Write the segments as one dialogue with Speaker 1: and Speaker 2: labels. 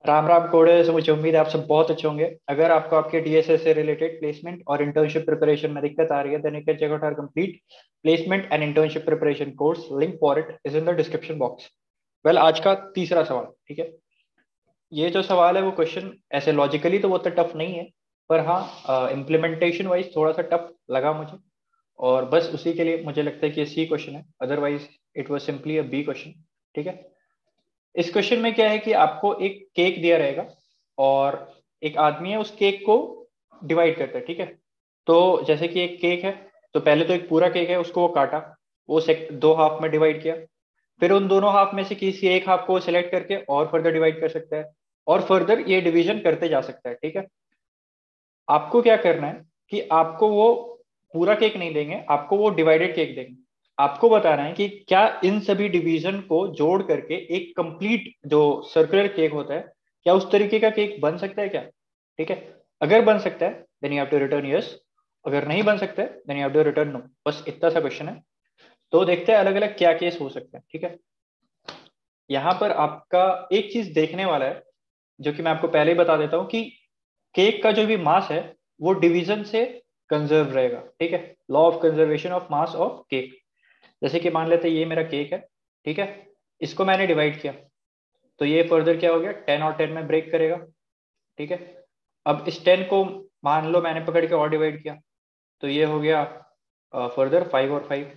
Speaker 1: राम राम कोडे से मुझे उम्मीद है आप सब बहुत अच्छे होंगे। अगर आपको आपके डीएसए से रिलेटेड प्लेसमेंट और इंटर्नशिप प्रिपरेशन में दिक्कत आ रही है, then you can check out our complete placement and internship preparation course. Link for it is in the description box. Well, आज का तीसरा सवाल, ठीक है। ये जो सवाल है वो क्वेश्चन ऐसे लॉजिकली तो वो तो टफ नहीं है, पर हाँ इम्प्लीमेंटेशन वाइज थोड़ा सा टफ लगा मुझे। और बस उसी के लिए मुझे लगता है कि ये सी क्वेश्चन है, otherwise it was simply a B question. ठीक है। इस क्वेश्चन में क्या है कि आपको एक केक दिया रहेगा और एक आदमी है उस केक को डिवाइड करता है, ठीक है। तो जैसे कि एक केक है, तो पहले तो एक पूरा केक है, उसको वो काटा, वो दो हाफ में डिवाइड किया। फिर उन दोनों हाफ में से किसी एक हाफ को सिलेक्ट करके और फर्दर डिवाइड कर सकता है, और फर्दर ये डिवीजन करते जा सकता है, ठीक है। आपको क्या करना है कि आपको वो पूरा केक नहीं देंगे, आपको वो डिवाइडेड केक देंगे। आपको बताना है कि क्या इन सभी डिवीजन को जोड़ करके एक कंप्लीट जो सर्कुलर केक होता है, क्या उस तरीके का केक बन सकता है क्या। ठीक है। अगर बन सकता है then you have to return yes, अगर नहीं बन सकता है then you have to return no. बस इतना सा क्वेश्चन है। तो देखते हैं अलग अलग क्या केस हो सकते हैं, ठीक है। यहाँ पर आपका एक चीज देखने वाला है, जो कि मैं आपको पहले ही बता देता हूँ कि केक का जो भी मास है वो डिवीजन से कंजर्व रहेगा, ठीक है। Law of conservation of mass of cake. जैसे कि मान लेते हैं ये मेरा केक है, ठीक है। इसको मैंने डिवाइड किया, तो ये फर्दर क्या हो गया, 10 और 10 में ब्रेक करेगा, ठीक है। अब इस 10 को मान लो मैंने पकड़ के और डिवाइड किया, तो ये हो गया फर्दर 5 और 5।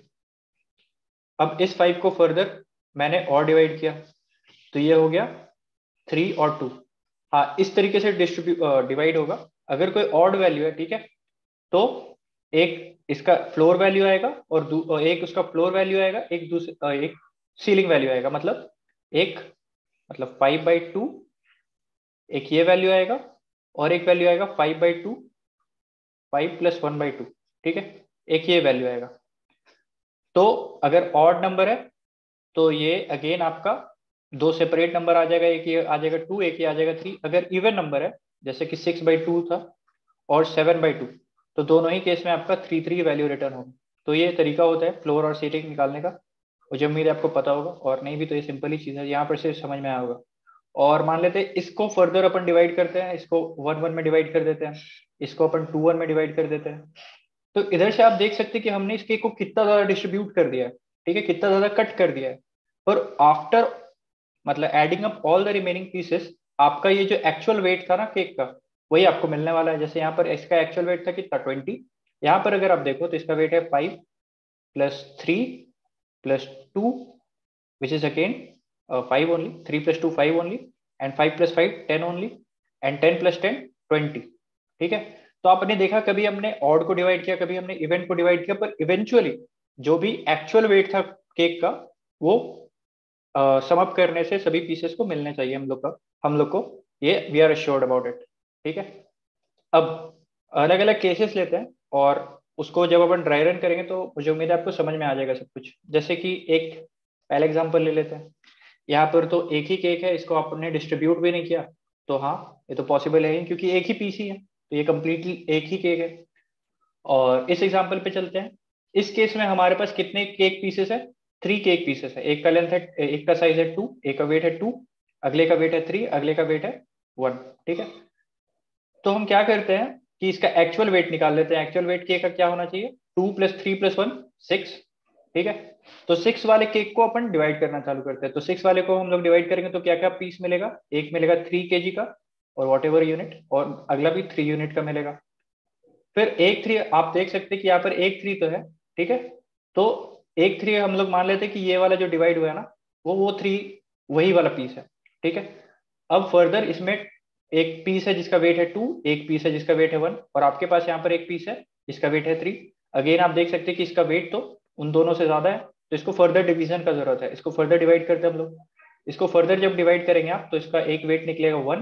Speaker 1: अब इस 5 को फर्दर मैंने और डिवाइड किया, तो ये हो गया 3 और 2। हाँ, इस तरीके से डिवाइड होगा। अगर कोई ऑड वैल्यू है, ठीक है, तो एक इसका फ्लोर वैल्यू आएगा और एक उसका फ्लोर वैल्यू आएगा, एक सीलिंग वैल्यू आएगा। मतलब एक, मतलब 5/2, एक ये वैल्यू आएगा, और एक वैल्यू आएगा 5/2, 5 + 1/2, ठीक है। एक ये वैल्यू आएगा। तो अगर ऑड नंबर है तो ये अगेन आपका दो सेपरेट नंबर आ जाएगा, एक ये आ जाएगा 2, एक ये आ जाएगा 3। अगर इवन नंबर है, जैसे कि 6/2 था और 7/2, तो दोनों ही केस में आपका 3 3 वैल्यू रिटर्न होगा। तो ये तरीका होता है फ्लोर और सीटिंग निकालने का। मुझे उम्मीद है आपको पता होगा, और नहीं भी तो ये सिंपल ही चीज़ है, यहाँ पर से समझ में आया होगा। और मान लेते हैं इसको फर्दर अपन डिवाइड करते हैं, इसको 1 1 में डिवाइड कर देते हैं, इसको अपन 2 1 में डिवाइड कर देते हैं। तो इधर से आप देख सकते हैं कि हमने इस केक को कितना ज्यादा डिस्ट्रीब्यूट कर दिया है, ठीक है, कितना ज्यादा कट कर दिया है। पर आफ्टर, मतलब adding up all the remaining pieces, आपका ये जो एक्चुअल वेट था ना केक का, वही आपको मिलने वाला है। जैसे यहाँ पर इसका एक्चुअल वेट था कितना, 20। यहाँ पर अगर आप देखो तो इसका वेट है 5 + 3 + 2, which is again 5 only. 3 + 2 5 only, and 5 + 5 10 only, and 10 + 10 20। ठीक है। तो आपने देखा, कभी हमने ऑड को डिवाइड किया, कभी हमने इवेंट को डिवाइड किया, पर इवेंचुअली जो भी एक्चुअल वेट था केक का, वो सम अप करने से सभी पीसेस को मिलने चाहिए हम लोग को। ये we are assured about it, ठीक है। अब अलग अलग केसेस लेते हैं, और उसको जब अपन ड्राई रन करेंगे तो मुझे उम्मीद है आपको समझ में आ जाएगा सब कुछ। जैसे कि एक पहला एग्जांपल ले लेते हैं। यहाँ पर तो एक ही केक है, इसको आपने डिस्ट्रीब्यूट भी नहीं किया, तो हाँ, ये तो पॉसिबल है ही, क्योंकि एक ही पीस ही है, तो ये कंप्लीटली एक ही केक है। और इस एग्जांपल पे चलते हैं। इस केस में हमारे पास कितने केक पीसेस है, 3 केक पीसेस है। एक का लेंथ है, एक का साइज है 2, एक का वेट है 2, अगले का वेट है 3, अगले का वेट है 1, ठीक है। तो हम क्या करते हैं कि इसका एक्चुअल वेट निकाल लेते हैं। एक्चुअल वेट केक का क्या होना चाहिए, 2 + 3 + 1 6, ठीक है। तो 6 वाले केक को अपन डिवाइड करना चालू करते हैं। तो 6 वाले को हम लोग डिवाइड करेंगे तो क्या क्या पीस मिलेगा, एक मिलेगा 3 kg का और वॉट एवर यूनिट, और अगला भी 3 यूनिट का मिलेगा। फिर एक 3 आप देख सकते हैं कि यहाँ पर एक 3 तो है, ठीक है। तो एक 3 हम लोग मान लेते हैं कि ये वाला जो डिवाइड हुआ है ना, वो 3 वही वाला पीस है, ठीक है। अब फर्दर इसमें एक पीस है जिसका वेट है 2, एक पीस है जिसका वेट है 1, और आपके पास यहाँ पर एक पीस है जिसका वेट है 3। अगेन आप देख सकते हैं कि इसका वेट तो उन दोनों से ज्यादा है, तो इसको फर्दर डिवीजन का जरूरत है। इसको फर्दर डिवाइड करते हैं हम लोग। इसको फर्दर जब डिवाइड करेंगे आप, तो इसका एक वेट निकलेगा 1,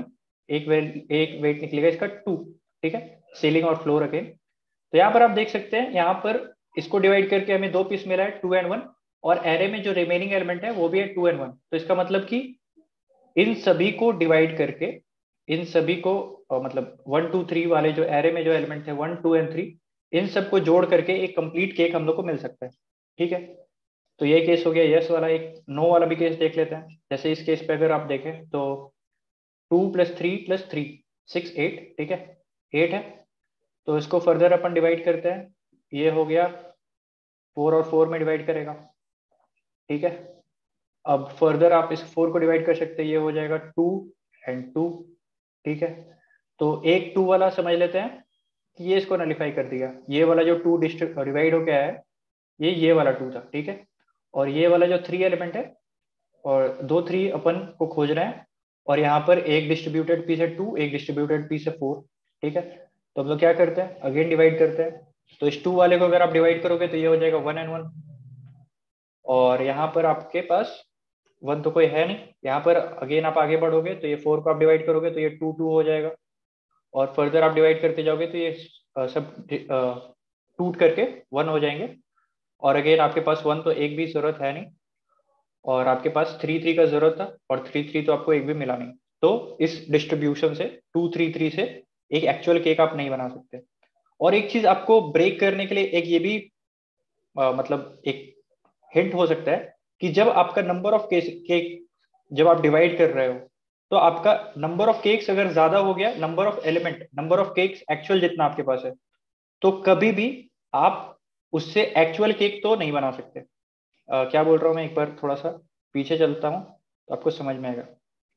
Speaker 1: एक वेट निकलेगा इसका 2, ठीक है। सीलिंग और फ्लोर अगेन। तो यहाँ पर आप देख सकते हैं, यहाँ पर इसको डिवाइड करके हमें दो पीस मिला है, 2 और 1, और एरे में जो रिमेनिंग एलिमेंट है वो भी है 2 और 1। तो इसका मतलब कि इन सभी को डिवाइड करके, इन सभी को मतलब 1 2 3 वाले जो एरे में जो एलिमेंट थे, 1 2 एंड 3, इन सबको जोड़ करके एक कंप्लीट केक हम लोग को मिल सकता है, ठीक है। तो ये केस हो गया यस वाला। एक नो वाला भी केस देख लेते हैं। जैसे इस केस पे अगर आप देखें तो 2 + 3 + 3 6 8, ठीक है, 8 है। तो इसको फर्दर अपन डिवाइड करते हैं, ये हो गया 4 और 4 में डिवाइड करेगा, ठीक है। अब फर्दर आप इस 4 को डिवाइड कर सकते हैं, ये हो जाएगा 2 और 2, ठीक है। तो एक 2 वाला समझ लेते हैं कि ये इसको नलिफाई कर दिया, ये वाला जो 2 डिवाइड हो गया है, ये वाला 2 था, ठीक है। और ये वाला जो 3 एलिमेंट है, और 2 3 अपन को खोज रहे हैं, और यहाँ पर एक डिस्ट्रीब्यूटेड पीस है 2, एक डिस्ट्रीब्यूटेड पीस है 4, ठीक है। तो हम लोग क्या करते हैं, अगेन डिवाइड करते हैं। तो इस 2 वाले को अगर आप डिवाइड करोगे तो ये हो जाएगा 1 and 1, और यहाँ पर आपके पास 1 तो कोई है नहीं। यहाँ पर अगेन आप आगे बढ़ोगे तो ये 4 को आप डिवाइड करोगे तो ये 2 2 हो जाएगा, और फर्दर आप डिवाइड करते जाओगे तो ये सब टूट करके 1 हो जाएंगे। और अगेन आपके पास 1 तो एक भी जरूरत है नहीं, और आपके पास 3 3 का जरूरत था, और 3 3 तो आपको एक भी मिला नहीं। तो इस डिस्ट्रीब्यूशन से 2 3 3 से एक एक्चुअल केक आप नहीं बना सकते। और एक चीज आपको ब्रेक करने के लिए एक ये भी मतलब एक हिंट हो सकता है कि जब आपका नंबर ऑफ केक जब आप डिवाइड कर रहे हो, तो आपका नंबर ऑफ केक्स अगर ज्यादा हो गया, नंबर ऑफ केक्स एक्चुअल जितना आपके पास है, तो कभी भी आप उससे एक्चुअल केक तो नहीं बना सकते। क्या बोल रहा हूं मैं, एक बार थोड़ा सा पीछे चलता हूं तो आपको समझ में आएगा।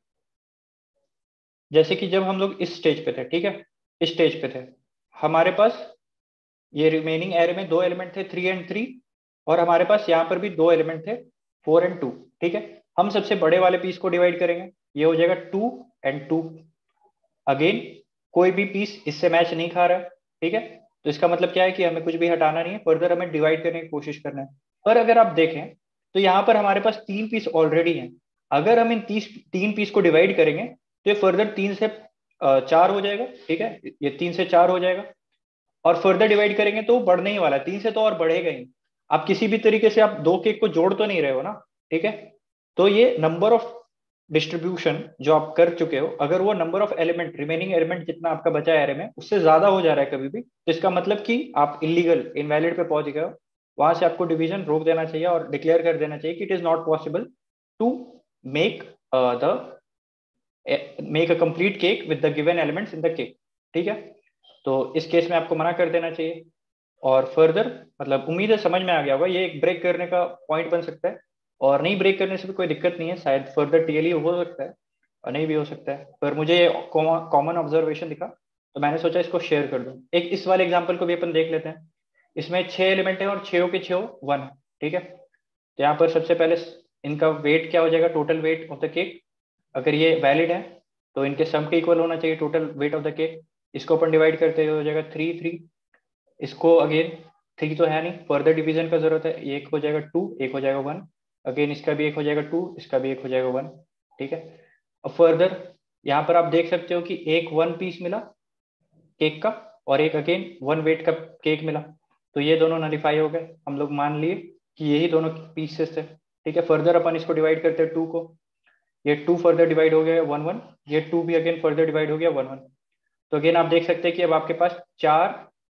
Speaker 1: जैसे कि जब हम लोग इस स्टेज पे थे, ठीक है, इस स्टेज पे थे, हमारे पास ये रिमेनिंग एरे में 2 एलिमेंट थे 3 and 3, और हमारे पास यहाँ पर भी 2 एलिमेंट थे 4 and 2, ठीक है। हम सबसे बड़े वाले पीस को डिवाइड करेंगे, ये हो जाएगा 2 and 2। अगेन कोई भी पीस इससे मैच नहीं खा रहा है, ठीक है। तो इसका मतलब क्या है कि हमें कुछ भी हटाना नहीं है, फर्दर हमें डिवाइड करने की कोशिश करना है। पर अगर आप देखें तो यहाँ पर हमारे पास 3 पीस ऑलरेडी हैं। अगर हम इन 3 पीस को डिवाइड करेंगे तो ये फर्दर 3 से 4 हो जाएगा, ठीक है, ये 3 से 4 हो जाएगा। और फर्दर डिवाइड करेंगे तो बढ़ने ही वाला है, 3 से तो और बढ़ेगा ही। आप किसी भी तरीके से आप 2 केक को जोड़ तो नहीं रहे हो ना, ठीक है। तो ये नंबर ऑफ डिस्ट्रीब्यूशन जो आप कर चुके हो, अगर वो number of element remaining element जितना आपका बचा है एरे में उससे ज्यादा हो जा रहा है कभी भी, तो इसका मतलब कि आप इलीगल इनवैलिड पे पहुंच गए हो। वहां से आपको डिवीजन रोक देना चाहिए और डिक्लेयर कर देना चाहिए कि it is not possible to make the make a complete cake with the given elements in the cake, ठीक है। तो इस केस में आपको मना कर देना चाहिए। और फर्दर मतलब उम्मीद है समझ में आ गया होगा, ये एक ब्रेक करने का पॉइंट बन सकता है, और नहीं ब्रेक करने से भी कोई दिक्कत नहीं है, शायद फर्दर टीएलई हो सकता है और नहीं भी हो सकता है, पर मुझे ये कॉमन ऑब्जर्वेशन दिखा तो मैंने सोचा इसको शेयर कर दूं। एक इस वाले एग्जाम्पल को भी अपन देख लेते हैं। इसमें 6 एलिमेंट है और 6 के 6 1 है, ठीक है। तो यहाँ पर सबसे पहले इनका वेट क्या हो जाएगा, total weight of the cake. अगर ये वैलिड है तो इनके सम के इक्वल होना चाहिए total weight of the cake. इसको अपन डिवाइड करते हुए हो जाएगा 3 3। इसको अगेन 3 तो है नहीं, फर्दर डिवीजन का जरूरत है, एक हो जाएगा 2, एक हो जाएगा 1। अगेन इसका भी एक हो जाएगा 2, इसका भी एक हो जाएगा 1, ठीक है। अब फर्दर यहाँ पर आप देख सकते हो कि एक 1 पीस मिला केक का, और एक अगेन 1 वेट का केक मिला। तो ये दोनों नलिफाई हो गए, हम लोग मान लिए कि यही दोनों पीसेस थे, ठीक है। फर्दर अपन इसको डिवाइड करते हैं 2 को, ये 2 फर्दर डिवाइड हो गया 1 1, ये 2 भी अगेन फर्दर डिवाइड हो गया 1 1। तो अगेन आप देख सकते हैं कि अब आपके पास 4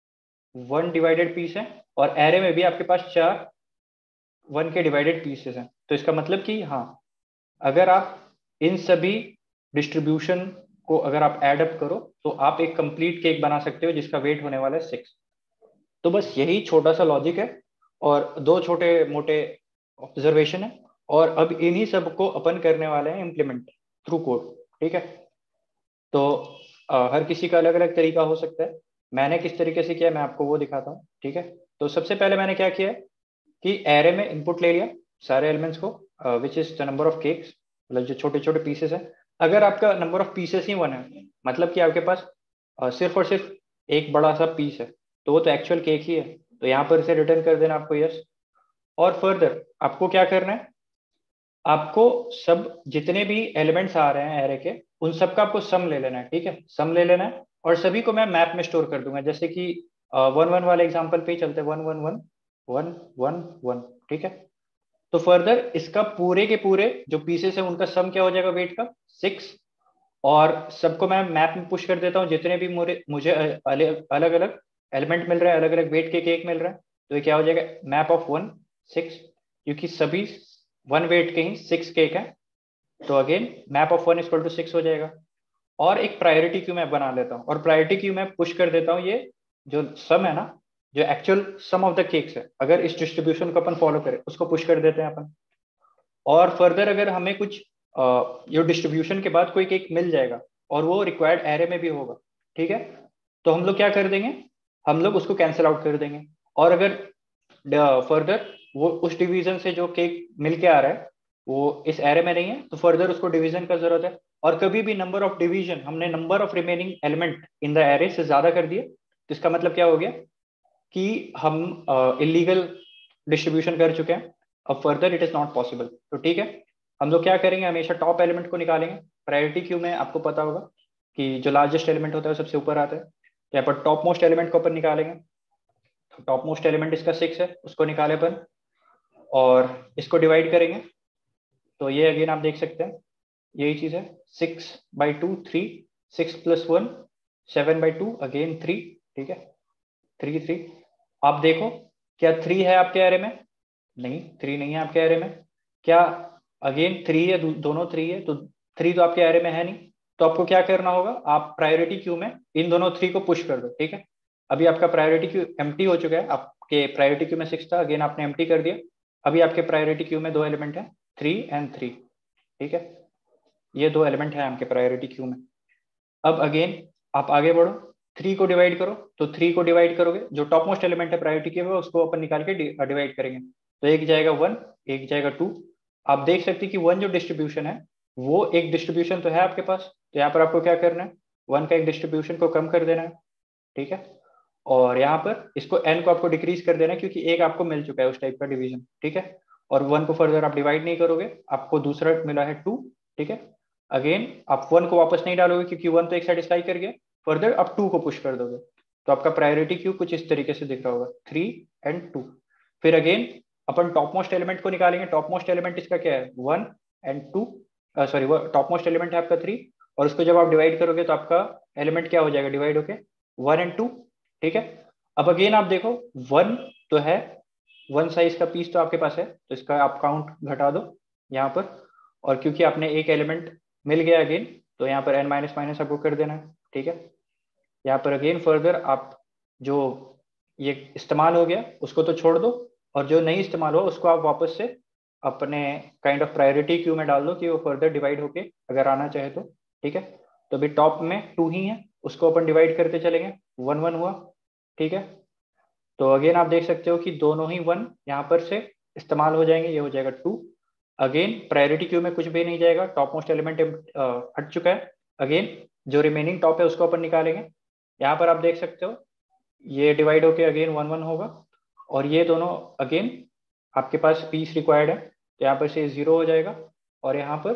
Speaker 1: 1 डिवाइडेड पीस है, और एरे में भी आपके पास 4 1 के डिवाइडेड पीसेस हैं। तो इसका मतलब कि हाँ, अगर आप इन सभी डिस्ट्रीब्यूशन को अगर आप एड अप करो तो आप एक कंप्लीट केक बना सकते हो जिसका वेट होने वाला है 6। तो बस यही छोटा सा लॉजिक है, और 2 छोटे मोटे ऑब्जर्वेशन है, और अब इन्हीं सब को अपन करने वाले हैं इम्प्लीमेंट थ्रू कोड, ठीक है। तो हर किसी का अलग अलग तरीका हो सकता है। मैंने किस तरीके से किया मैं आपको वो दिखाता हूँ, ठीक है। तो सबसे पहले मैंने क्या किया है कि एरे में इनपुट ले लिया सारे एलिमेंट्स को, which is the number of cakes, मतलब जो छोटे छोटे पीसेस है। अगर आपका नंबर ऑफ पीसेस ही 1 है, मतलब कि आपके पास सिर्फ और सिर्फ एक बड़ा सा पीस है, तो वो तो एक्चुअल केक ही है। तो यहाँ पर इसे रिटर्न कर देना आपको यस। और फर्दर आपको क्या करना है, आपको सब जितने भी एलिमेंट्स आ रहे हैं एरे के, उन सब का आपको सम ले लेना है, ठीक है, सम ले लेना है। और सभी को मैं मैप में स्टोर कर दूंगा, जैसे कि 1 1 वाले एग्जांपल पे ही चलते हैं, 1 1 1 1 1 1, ठीक है। तो फर्दर इसका पूरे के पूरे जो पीसेस है उनका सम क्या हो जाएगा वेट का 6। और सबको मैं मैप में पुश कर देता हूँ, जितने भी मुझे अलग अलग एलिमेंट मिल रहा है, अलग अलग वेट के केक मिल रहा है, तो ये क्या हो जाएगा मैप ऑफ 1 6, क्योंकि सभी 1 वेट के ही 6 केक है। तो अगेन मैप ऑफ 1 = 6 हो जाएगा। और एक प्रायोरिटी क्यू मैं बना लेता हूँ, और प्रायोरिटी क्यू मैं पुश कर देता हूँ ये जो सम है ना, जो actual sum of the cakes है, अगर इस डिस्ट्रीब्यूशन को अपन फॉलो करें उसको पुश कर देते हैं अपन। और फर्दर अगर हमें कुछ जो डिस्ट्रीब्यूशन के बाद कोई केक मिल जाएगा और वो रिक्वायर्ड एरे में भी होगा, ठीक है, तो हम लोग क्या कर देंगे, हम लोग उसको कैंसिल आउट कर देंगे। और अगर फर्दर वो उस डिवीजन से जो केक मिल के आ रहा है वो इस एरे में नहीं है, तो फर्दर उसको डिवीजन का जरूरत है। और कभी भी नंबर ऑफ डिवीजन हमने number of remaining element in the array से ज्यादा कर दिए, तो इसका मतलब क्या हो गया कि हम इलीगल डिस्ट्रीब्यूशन कर चुके हैं। अब further it is not possible. तो ठीक है, हम लोग क्या करेंगे, हमेशा टॉप एलिमेंट को निकालेंगे। प्रायोरिटी क्यू में आपको पता होगा कि जो लार्जेस्ट एलिमेंट होता है वो सबसे ऊपर आता है, तो यहाँ पर टॉप मोस्ट एलिमेंट को अपन निकालेंगे। तो टॉप मोस्ट एलिमेंट इसका 6 है, उसको निकाले अपन और इसको डिवाइड करेंगे। तो ये अगेन आप देख सकते हैं यही चीज है, 6/2 3, 6 + 1 7/2 अगेन 3, ठीक है, 3 3। आप देखो क्या 3 है आपके एरे में? नहीं, 3 नहीं है आपके एरे में। क्या अगेन 3 है? दोनों 3 है, तो 3 तो आपके एरे में है नहीं। तो आपको क्या करना होगा, आप प्रायोरिटी क्यू में इन दोनों 3 को पुश कर दो, ठीक है। अभी आपका प्रायोरिटी क्यू एम्प्टी हो चुका है, आपके प्रायोरिटी क्यू में 6 था, अगेन आपने एम्प्टी कर दिया। अभी आपके प्रायोरिटी क्यू में 2 एलिमेंट है, 3 एंड 3, ठीक है। ये 2 एलिमेंट है आपके प्रायोरिटी क्यू में। अब अगेन आप आगे बढ़ो, 3 को डिवाइड करो। तो 3 को डिवाइड करोगे, जो टॉप मोस्ट एलिमेंट है प्रायोरिटी क्यू में उसको अपन निकाल के डिवाइड करेंगे। तो एक जाएगा 1, एक जाएगा 2। आप देख सकते हैं कि 1 जो डिस्ट्रीब्यूशन है वो एक डिस्ट्रीब्यूशन तो है आपके पास, तो यहाँ पर आपको क्या करना है, 1 का एक डिस्ट्रीब्यूशन को कम कर देना है, ठीक है। और यहाँ पर इसको n को आपको डिक्रीज कर देना है, क्योंकि एक आपको मिल चुका है उस टाइप का डिवीजन, ठीक है। और 1 को फर्दर आप डिवाइड नहीं करोगे, आपको दूसरा मिला है 2, ठीक है। अगेन आप 1 को वापस नहीं डालोगे क्योंकि 1 तो एक सेटिस्फाई कर गया, फर्दर आप 2 को पुश कर दोगे। तो आपका प्रायोरिटी क्यू कुछ इस तरीके से दिख रहा होगा, 3 एंड 2। फिर अगेन अपन टॉप मोस्ट एलिमेंट को निकालेंगे। टॉप मोस्ट एलिमेंट इसका क्या है, 1 एंड 2, सॉरी वो टॉप मोस्ट एलिमेंट है आपका 3, और उसको जब आप डिवाइड करोगे तो आपका एलिमेंट क्या हो जाएगा, डिवाइड होके 1 एंड 2, ठीक है। अब अगेन आप देखो 1 तो है, 1 साइज का पीस तो आपके पास है, तो इसका आप काउंट घटा दो यहाँ पर। और क्योंकि आपने एक एलिमेंट मिल गया अगेन, तो यहाँ पर n माइनस माइनस आपको कर देना है, ठीक है। यहाँ पर अगेन फर्दर आप जो ये इस्तेमाल हो गया उसको तो छोड़ दो, और जो नहीं इस्तेमाल हुआ उसको आप वापस से अपने काइंड ऑफ प्रायोरिटी क्यू में डाल दो कि वो फर्दर डिवाइड होके अगर आना चाहे तो, ठीक है। तो अभी टॉप में 2 ही है, उसको अपन डिवाइड करते चलेंगे, 1 1 हुआ, ठीक है। तो अगेन आप देख सकते हो कि दोनों ही 1 यहाँ पर से इस्तेमाल हो जाएंगे, ये हो जाएगा 2। अगेन प्रायोरिटी क्यू में कुछ भी नहीं जाएगा, टॉप मोस्ट एलिमेंट हट चुका है। अगेन जो रिमेनिंग टॉप है उसको अपन निकालेंगे। यहाँ पर आप देख सकते हो ये डिवाइड होके अगेन 1 1 होगा, और ये दोनों अगेन आपके पास पीस रिक्वायर्ड है, तो यहाँ पर से 0 हो जाएगा। और यहाँ पर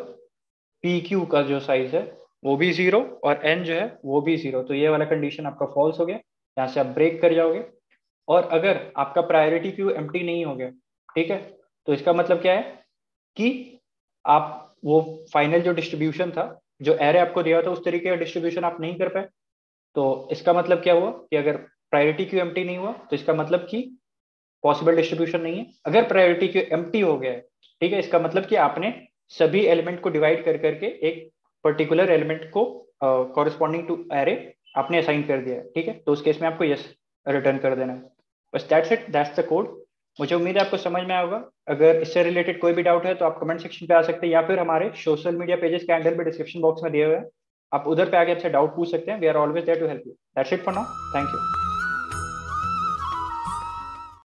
Speaker 1: पी क्यू का जो साइज है वो भी 0 और n जो है वो भी 0, तो ये वाला कंडीशन आपका फॉल्स हो गया, यहाँ से आप ब्रेक कर जाओगे। और अगर आपका प्रायोरिटी क्यू एम्प्टी नहीं हो गया, ठीक है, तो इसका मतलब क्या है कि आप वो फाइनल जो डिस्ट्रीब्यूशन था, जो एरे आपको दिया था उस तरीके का डिस्ट्रीब्यूशन आप नहीं कर पाए। तो इसका मतलब क्या हुआ कि अगर प्रायोरिटी क्यू एम्प्टी नहीं हुआ तो इसका मतलब कि पॉसिबल डिस्ट्रीब्यूशन नहीं है। अगर प्रायोरिटी क्यू एम्प्टी हो गया है, ठीक है, इसका मतलब कि आपने सभी एलिमेंट को डिवाइड कर करके एक पर्टिकुलर एलिमेंट को कॉरेस्पॉन्डिंग टू एरे आपने असाइन कर दिया है, ठीक है। तो उस केस में आपको यस रिटर्न कर देना है। बस that's it, that's the code. मुझे उम्मीद है आपको समझ में आएगा। अगर इससे रिलेटेड कोई भी डाउट है तो आप कमेंट सेक्शन पे आ सकते हैं, या फिर हमारे सोशल मीडिया पेजेस के हैंडल भी डिस्क्रिप्शन बॉक्स में दिए हुए हैं, आप उधर पे आके आपसे डाउट पूछ सकते हैं। We are always there to help you. That's it for now, thank you.